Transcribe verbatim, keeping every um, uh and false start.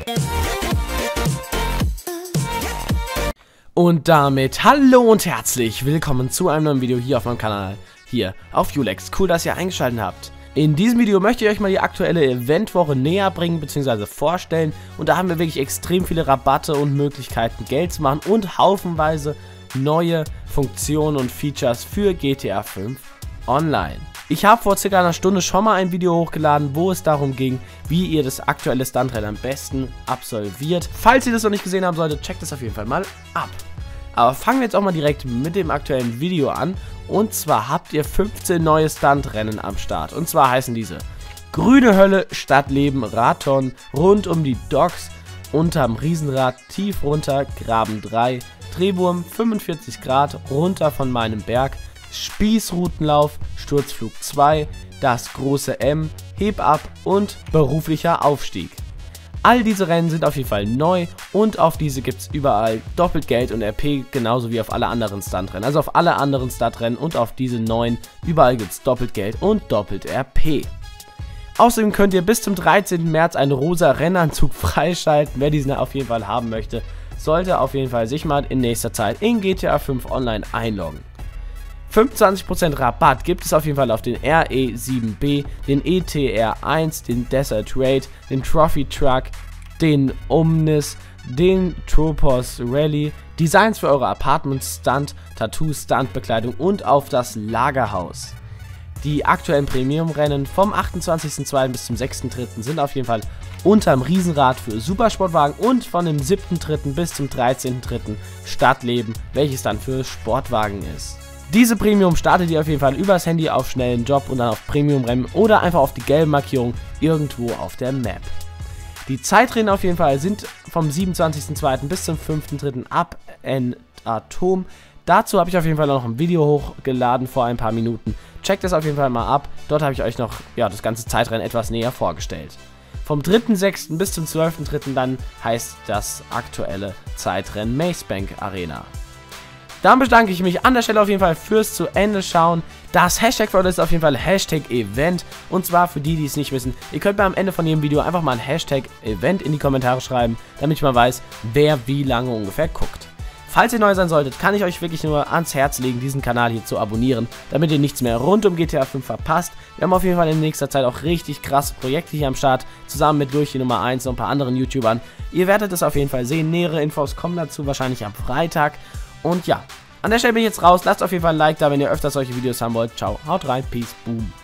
Und damit hallo und herzlich willkommen zu einem neuen Video hier auf meinem Kanal, hier auf Ulex. Cool, dass ihr eingeschaltet habt. In diesem Video möchte ich euch mal die aktuelle Eventwoche näher bringen bzw. vorstellen. Und da haben wir wirklich extrem viele Rabatte und Möglichkeiten, Geld zu machen und haufenweise neue Funktionen und Features für G T A fünf Online. Ich habe vor circa einer Stunde schon mal ein Video hochgeladen, wo es darum ging, wie ihr das aktuelle Stuntrennen am besten absolviert. Falls ihr das noch nicht gesehen haben solltet, checkt das auf jeden Fall mal ab. Aber fangen wir jetzt auch mal direkt mit dem aktuellen Video an. Und zwar habt ihr fünfzehn neue Stuntrennen am Start. Und zwar heißen diese Grüne Hölle, Stadtleben, Radton, rund um die Docks, unterm Riesenrad, tief runter, Graben drei, Drehwurm, fünfundvierzig Grad, runter von meinem Berg, Spießrutenlauf, Sturzflug zwei, das große M, Heb ab und beruflicher Aufstieg. All diese Rennen sind auf jeden Fall neu und auf diese gibt es überall doppelt Geld und R P, genauso wie auf alle anderen Stuntrennen. Also auf alle anderen Stuntrennen und auf diese neuen, überall gibt es doppelt Geld und doppelt R P. Außerdem könnt ihr bis zum dreizehnten März einen rosa Rennanzug freischalten. Wer diesen auf jeden Fall haben möchte, sollte auf jeden Fall sich mal in nächster Zeit in G T A fünf Online einloggen. fünfundzwanzig Prozent Rabatt gibt es auf jeden Fall auf den R E sieben B, den E T R eins, den Desert Raid, den Trophy Truck, den Omnis, den Tropos Rally, Designs für eure Apartments, Stunt, Tattoo, Stuntbekleidung und auf das Lagerhaus. Die aktuellen Premium-Rennen vom achtundzwanzigsten zweiten bis zum sechsten dritten sind auf jeden Fall unterm Riesenrad für Supersportwagen und von dem siebten dritten bis zum dreizehnten dritten Stadtleben, welches dann für Sportwagen ist. Diese Premium startet ihr auf jeden Fall übers Handy auf schnellen Job und dann auf Premium-Rennen oder einfach auf die gelbe Markierung irgendwo auf der Map. Die Zeitrennen auf jeden Fall sind vom siebenundzwanzigsten zweiten bis zum fünften dritten ab in Atom. Dazu habe ich auf jeden Fall noch ein Video hochgeladen vor ein paar Minuten. Checkt das auf jeden Fall mal ab. Dort habe ich euch noch ja, das ganze Zeitrennen etwas näher vorgestellt. Vom dritten sechsten bis zum zwölften dritten dann heißt das aktuelle Zeitrennen Maze Bank Arena. Dann bedanke ich mich an der Stelle auf jeden Fall fürs zu Ende schauen. Das Hashtag für heute ist auf jeden Fall Hashtag Event. Und zwar für die, die es nicht wissen, ihr könnt mir am Ende von jedem Video einfach mal ein Hashtag Event in die Kommentare schreiben, damit ich mal weiß, wer wie lange ungefähr guckt. Falls ihr neu sein solltet, kann ich euch wirklich nur ans Herz legen, diesen Kanal hier zu abonnieren, damit ihr nichts mehr rund um G T A fünf verpasst. Wir haben auf jeden Fall in nächster Zeit auch richtig krasse Projekte hier am Start, zusammen mit Durch die Nummer eins und ein paar anderen YouTubern. Ihr werdet es auf jeden Fall sehen, nähere Infos kommen dazu wahrscheinlich am Freitag. Und ja, an der Stelle bin ich jetzt raus. Lasst auf jeden Fall ein Like da, wenn ihr öfter solche Videos haben wollt. Ciao, haut rein, peace, boom.